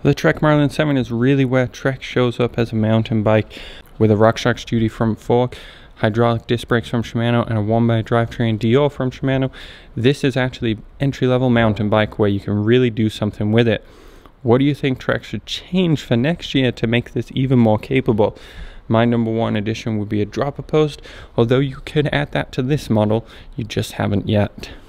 The Trek Marlin 7 is really where Trek shows up as a mountain bike, with a RockShox duty front fork, hydraulic disc brakes from Shimano, and a 1x drivetrain DO from Shimano. This is actually entry-level mountain bike where you can really do something with it. What do you think Trek should change for next year to make this even more capable? My number one addition would be a dropper post, although you could add that to this model, you just haven't yet.